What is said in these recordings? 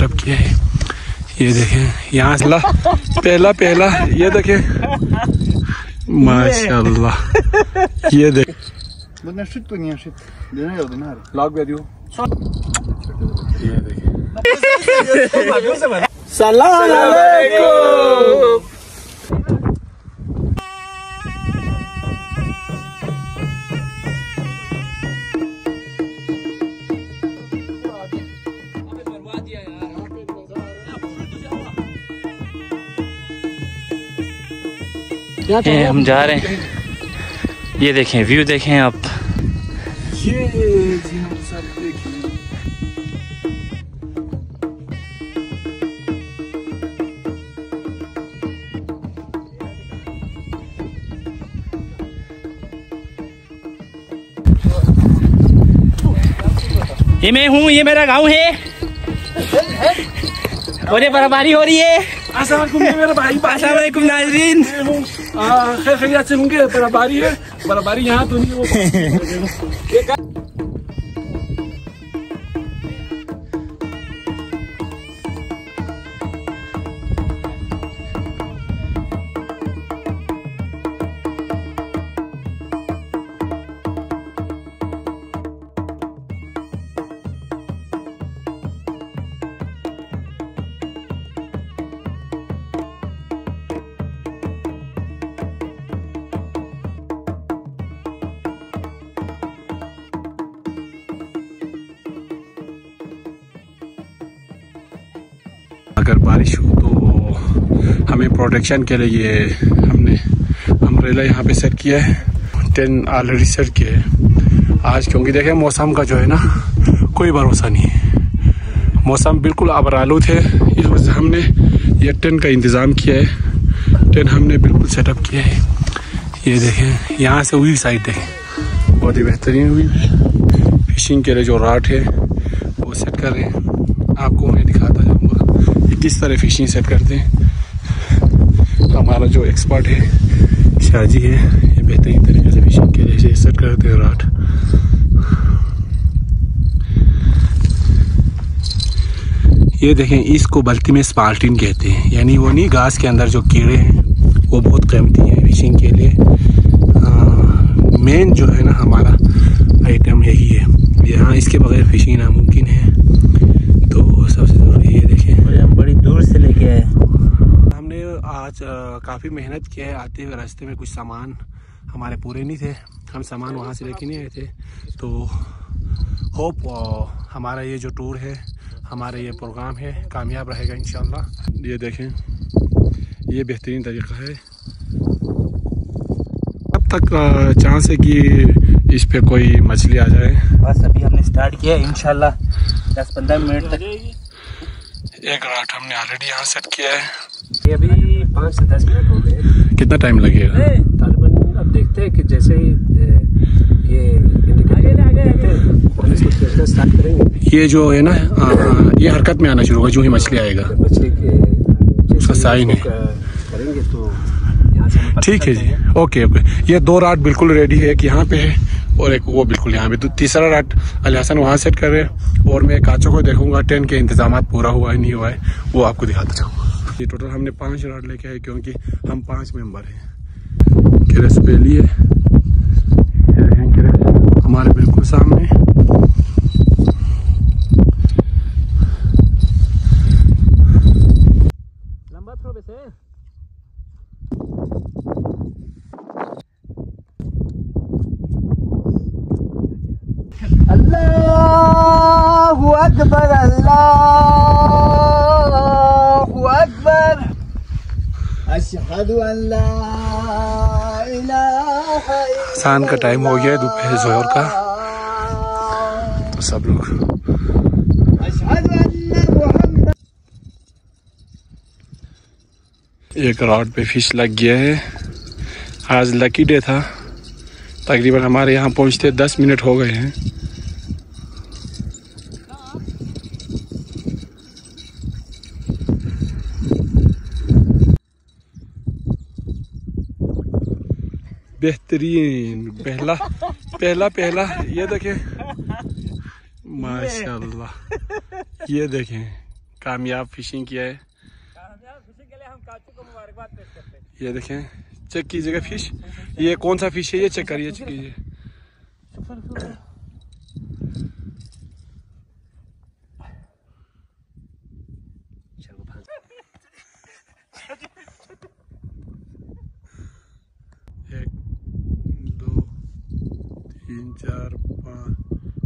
Setup किया है। ये देखें यहाँ से पहला ये देखें माशाल्लाह। ये देख ये देखें सलाम अलैकुम। हम जा रहे हैं। ये देखें व्यू देखें आप। ये जी हम सब देखें। ये मैं हूँ, ये मेरा गांव है और ये बर्फबारी हो रही है। मेरा भाई अस्सलामुअलैकुम नाज़रीन। खैरियत से होंगे। बर्फबारी है, बर्फबारी यहाँ तो नहीं हो। अगर बारिश हो तो हमें प्रोटेक्शन के लिए हमने अम्ब्रेला यहाँ पे सेट किया है। टेंट ऑलरेडी सेट किया है आज, क्योंकि देखें मौसम का जो है ना कोई भरोसा नहीं है। मौसम बिल्कुल आबरालूद है, इस वजह से हमने ये टेंट का इंतज़ाम किया है। टेंट हमने बिल्कुल सेटअप किया है। ये देखें यहाँ से हुई साइड देखें, बहुत ही बेहतरीन हुई। फिशिंग के लिए जो राट है वो सेट कर रहे हैं। आपको मैं दिखाता जाऊँगा किस तरह फिशिंग सेट करते हैं। हमारा जो एक्सपर्ट है शाहजी है, ये बेहतरीन तरीके से फिशिंग के लिए सेट करते हैं राट। ये देखें, इसको बल्कि में स्पार्टिन कहते हैं, यानी वो नहीं घास के अंदर जो कीड़े हैं वो बहुत कीमती हैं फिशिंग के लिए। मेन जो है ना हमारा आइटम यही है। यहाँ इसके बगैर फिशिंग नामुमकिन है, तो सबसे ज़रूरी ये देखें। हम बड़ी दूर से लेके आए। हमने आज काफ़ी मेहनत किया है। आते हुए रास्ते में कुछ सामान हमारे पूरे नहीं थे, हम सामान वहाँ से लेके नहीं आए थे। तो होप हमारा ये जो टूर है, हमारा ये प्रोग्राम है, कामयाब रहेगा इंशाल्लाह। ये देखें, ये बेहतरीन तरीका है। अब तक चांस है कि इस पे कोई मछली आ जाए। बस अभी हमने स्टार्ट किया, इंशाल्लाह 10-15 मिनट तक। एक राट हमने ऑलरेडी यहाँ सेट किया है। ये अभी 5 से 10 मिनट हो गए। कितना टाइम लगेगा? तालिबान अब देखते हैं कि जैसे ही ये स्टार्ट करेंगे, ये जो है ना ये हरकत में आना शुरू होगा जो ही मछली आएगा। मछली के उसका साइन है करेंगे तो यहाँ से ठीक है जी। Okay okay. ये 2 राट बिल्कुल रेडी है, एक यहाँ पे है और एक वो बिल्कुल यहाँ पे। तो तीसरा राट अली हसन वहाँ सेट कर रहे हैं और मैं काचों को देखूंगा टेंट के इंतजाम पूरा हुआ है नहीं हुआ है वो आपको दिखाता जाऊँगा। ये टोटल हमने 5 राट लेके आए क्योंकि हम 5 मेंबर हैं। किरस पे लिए हमारे बिल्कुल सामने। लंबा थ्रो वैसे। अल्लाहु अकबर, अल्लाहु अकबर, अशहदु अन ला इलाहा इल्लल्लाह। शाम का टाइम हो गया है, दोपहर जोहर का। तो सब लोग अशहदु अन्ना मुहम्मद। एक रॉड पे फिश लग गया है। आज लकी डे था, तकरीबन हमारे यहाँ पहुँचते 10 मिनट हो गए हैं। बेहतरीन पहला ये देखें माशाल्लाह। ये देखें कामयाब फिशिंग किया है। कामयाब फिशिंग के लिए हम काचू को मुबारकबाद पेश करते हैं। ये देखें, चेक कीजिएगा फिश, ये कौन सा फिश है, ये चेक करिए, चेक कीजिए। एक, दो, तीन, चार, पाँच,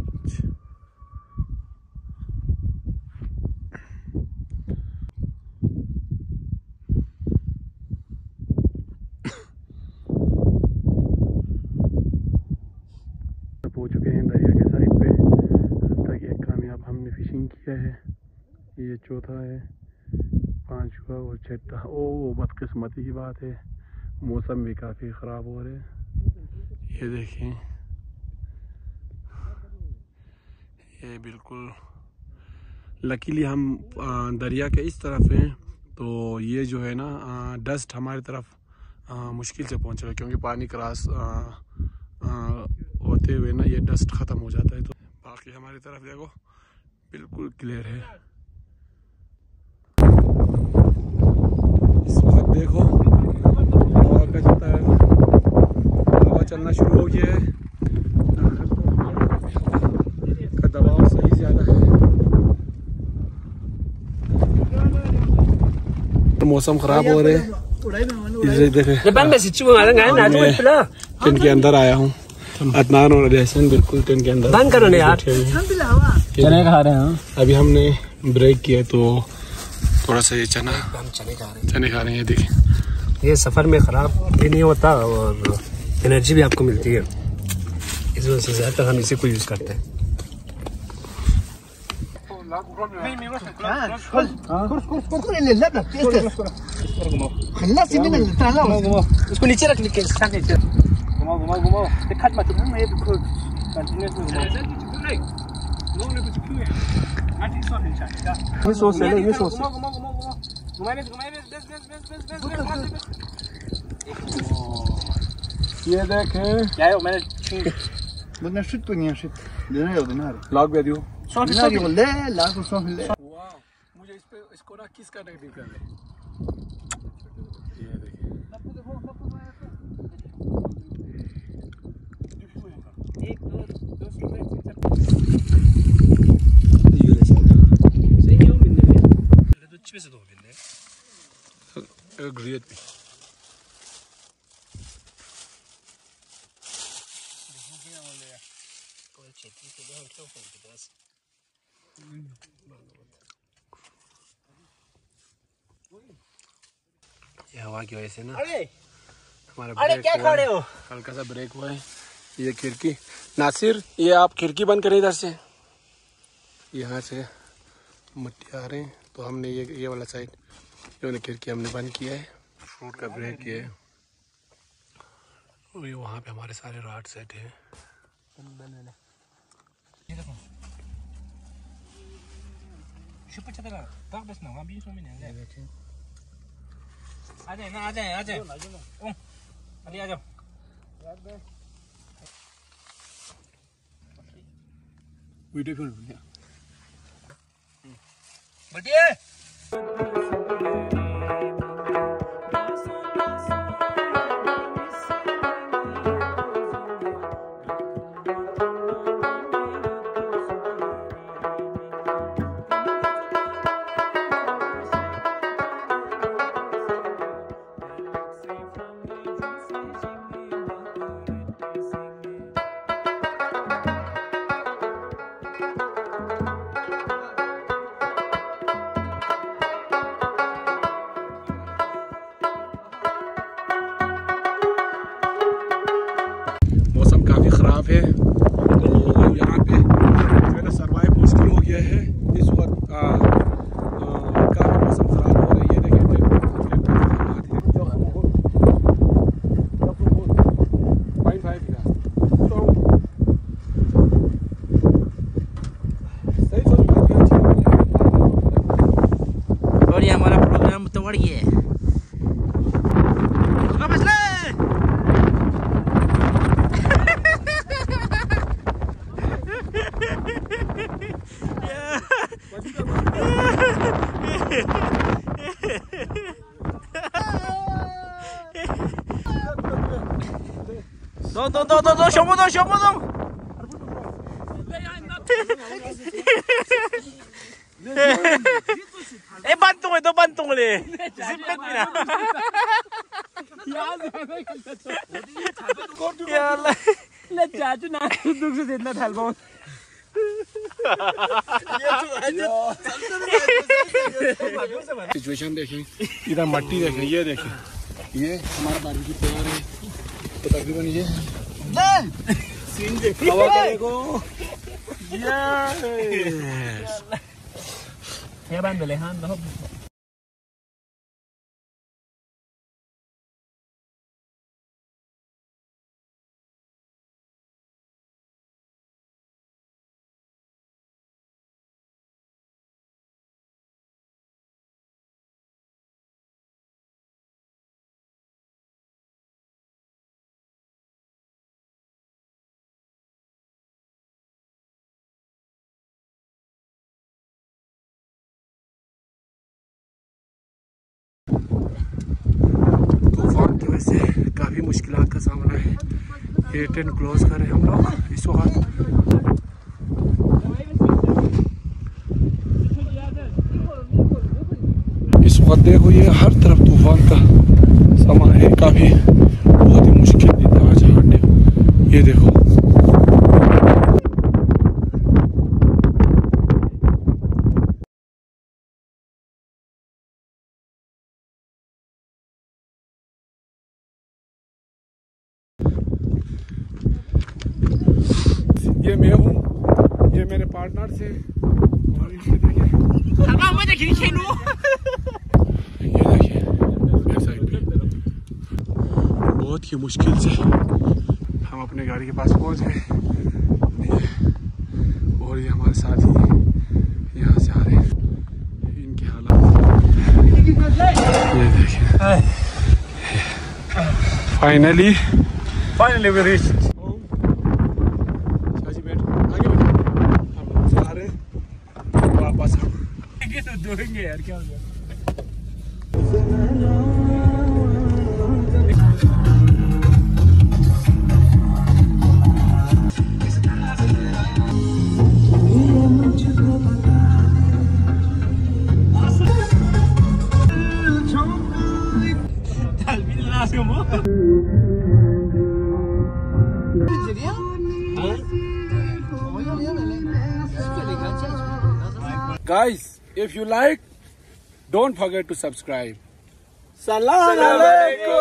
हो चुके हैं दरिया के साइड पे। अब तक एक कामयाब हमने फिशिंग किया है, ये चौथा है, पांचवा और छठा। ओ बदकिस्मती की बात है, मौसम भी काफ़ी ख़राब हो रहे हैं। ये देखें, ये बिल्कुल लकीली हम दरिया के इस तरफ हैं, तो ये जो है ना डस्ट हमारी तरफ मुश्किल से पहुंच रहा है, क्योंकि पानी क्रॉस होते हुए ना ये डस्ट ख़त्म हो जाता है। तो बाकी हमारी तरफ देखो बिल्कुल क्लियर है। इस वक्त देखो हवा का चलता है, हवा चलना शुरू हो गया है, का दबाव सही ज़्यादा है। तो मौसम ख़राब हो रहे हैं, टेंट के अंदर आया हूँ। अदनान और रहसन बिल्कुल टेंट के अंदर बंद करो ना यार, चने खा रहे हैं। अभी हमने ब्रेक किया तो थोड़ा सा ये चने खा रहे हैं। देखिए, ये सफर में खराब भी नहीं होता और एनर्जी भी आपको मिलती है, इस वजह से ज़्यादातर हम इसी को यूज करते हैं। उसको नीचे रख लीजिए, घुमाओ खट मत ये सोच ले, ये सोच ये देखें क्या है, मैंने بدنا نشد وين نشد بدنا يلا نهار लॉक दे दियो। نهار ولا لا تصوف لا वाह, मुझे इस पे इसको ना किस का टेक्निक कर ले। ये देखिए, ग्रेट भी ये हवा की वजह से ना हमारा क्या खड़े हो, हल्का सा ब्रेक हुआ है। ये खिड़की, नासिर ये आप खिड़की बंद करें इधर से, यहाँ से मिट्टी आ रहे हैं, तो हमने ये वाला साइड ये वाली खिड़की हमने बंद किया है, फ्रूट का ब्रेक किया है। और ये वहाँ पे हमारे सारे राड सेट हैं। वीडियो क्यों नहीं बढ़िया। ख़राब है, तो यहाँ पे मेरा सर्वाइव मुश्किल हो गया है। इस वक्त काफ़ी मौसम ख़राब हो रही है। देखिए और ये हमारा प्रोग्राम तो बढ़ गया है। Yeah. bantung itu bantung le. Zipet na. Ya Allah. Le चाचू ना दुख से इतना थाल बहुत. सिचुएशन देखें, इधर मट्टी देखें, ये देखें, ये हमारा बारबेक्यू तैयार है, तो तकरीबन ये हवा करेगो, ये बंद ले हाँ ना. तूफान की वजह से काफ़ी मुश्किलात का सामना है. ये टेंट क्लोज करें हम लोग इस वक्त. इस वक्त देखो ये हर तरफ तूफान का सामना है. काफ़ी बहुत ही मुश्किल दिन था आज हारने. ये देखो ये मैं हूँ, ये मेरे पार्टनर से और इनके देखिए ये देखिए बैक साइड पे बहुत ही मुश्किल से हम अपने गाड़ी के पास पहुँच गए. और ये हमारे साथी यहाँ से आ रहे हैं. इनके हालात ये देखिए. Finally we reached. दोगे यार क्या हो गया. Guys, if you like, don't forget to subscribe. Salam alaikum.